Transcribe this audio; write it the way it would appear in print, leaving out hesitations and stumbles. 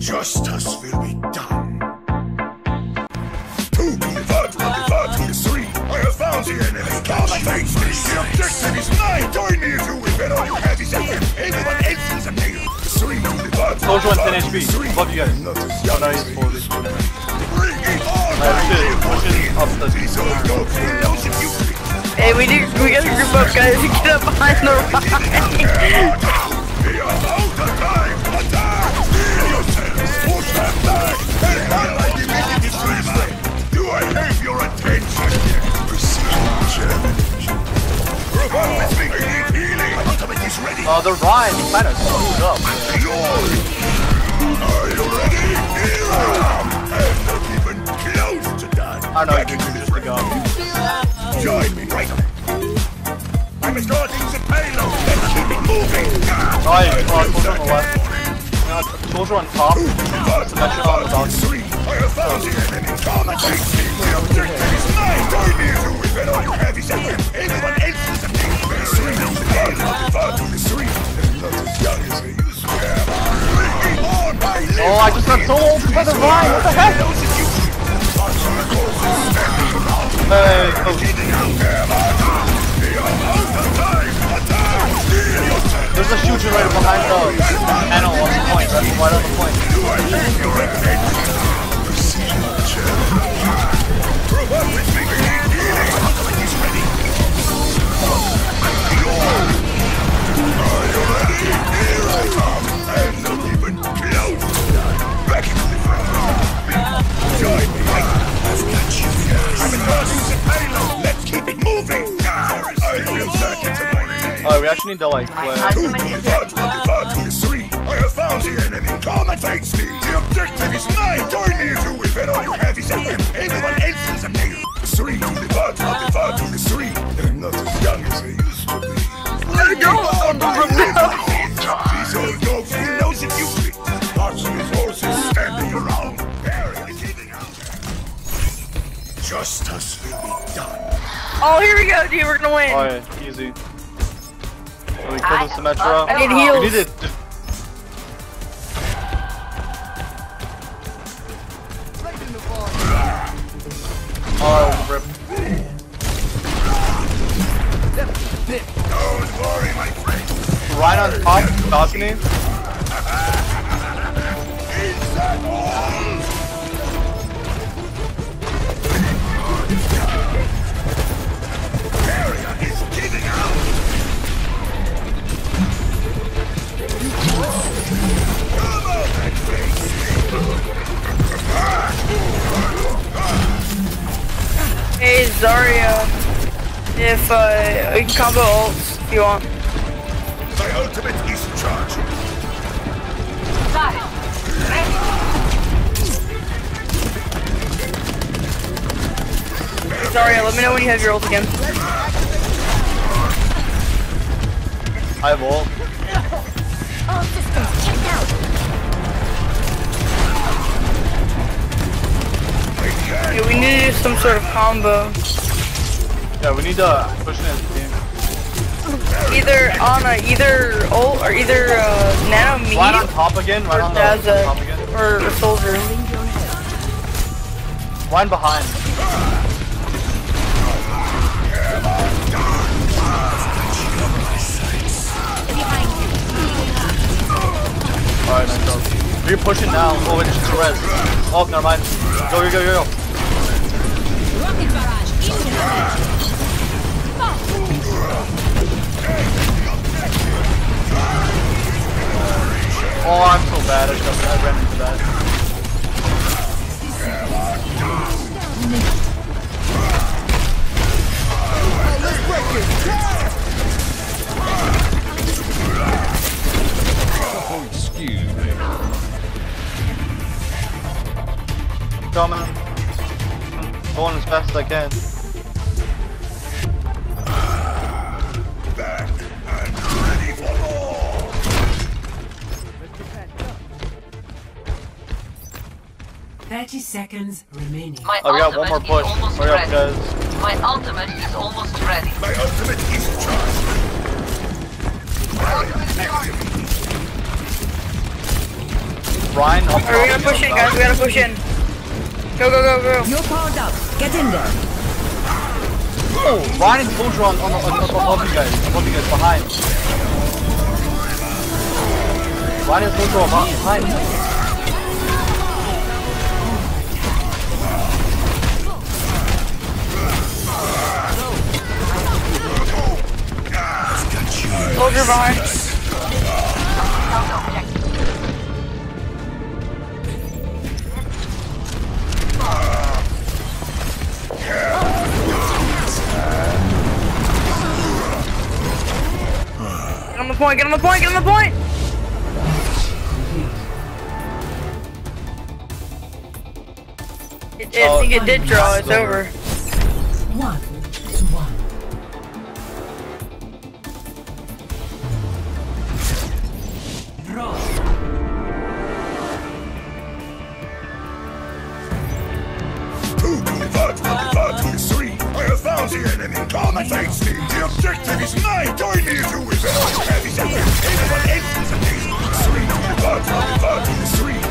Justice will be done. 2 divided to 3. I have found the enemy. Come and face me. The objective is mine. Join me if you will. Then all you have is FM. Everyone else is a nail. 3 divided. Soldier 1 10 HP. Above you guys. Oh no, he's 40. Hey, we gotta group up, guys, and get up behind the rock. Do I have your attention? The Ryan kind of screwed up. Are you ready? Here I am. I'm not even close to done. I know, you can just go. Join me right away. I'm escorting the payload. Let's keep it moving. Right, soldier on the left. Soldier on top. Symmetra on the dog. I have found the enemy. Come and take me. The objective is mine. Join me if you will. Then all you have is FM. Everyone else is a nail. 3 divided to 3. They're not as young as they used to be. Oh, I just got so old by the Ryan. What the heck? Hey, there's a shooter right behind the panel on the point, right on the point. Oh, we actually need to like play. 2 divided to 3. I have found the enemy. Come and face me. The objective is mine. Join me if you will. Then all you have is FM. Everyone else is a nail. 3 divided to 3. They're not as young as they used to be. These old dogs will know the music. Lots of his horses standing around. Barely keeping out. Justice will be done. Oh, here we go, dude. We're gonna win. Oh yeah, easy. We kill the Symmetra. I need heals. We need it. Oh, rip. Don't worry, my friend. Ryan on top, balcony. Is that all? Area is giving out. Come on, that face. Hey, Zarya. If, you can combo ults if you want. My ultimate is charged. Zarya, let me know when you have your ult again. I have ult. All systems checked out. Yeah, we need to do some sort of combo. Yeah, we need to push in as a team. Either Ana, either ult, or either Nano me, Right on top again, right on the top again. or Soldier. Line behind. Alright, nice job. You're pushing now. Oh, wait, it's a res. Oh, never mind. Go, go, go, go. Rocket barrage incoming. Oh, I'm so bad. I ran into that. Oh, excuse me. Coming. Going as fast as I can. Back and ready for more. 30 seconds remaining. Oh, we got one more push. Hurry up, guys. My ultimate is almost ready. My ultimate is charged. Ryan, up Alright, we gotta push in, guys. We gotta push in. Go, go, go, go. You're powered up. Get in there. Oh, Ryan and soldier on above you guys. Above you guys, behind. Ryan and soldier behind. Soldier behind. Get on the point, get on the point, get on the point! I think it did draw, it's over. 1-1. Draw. Three. I have found the enemy. Come and face me. The objective is mine. Join me if you will. Heavy second. Anyone else is a 3 to the 3.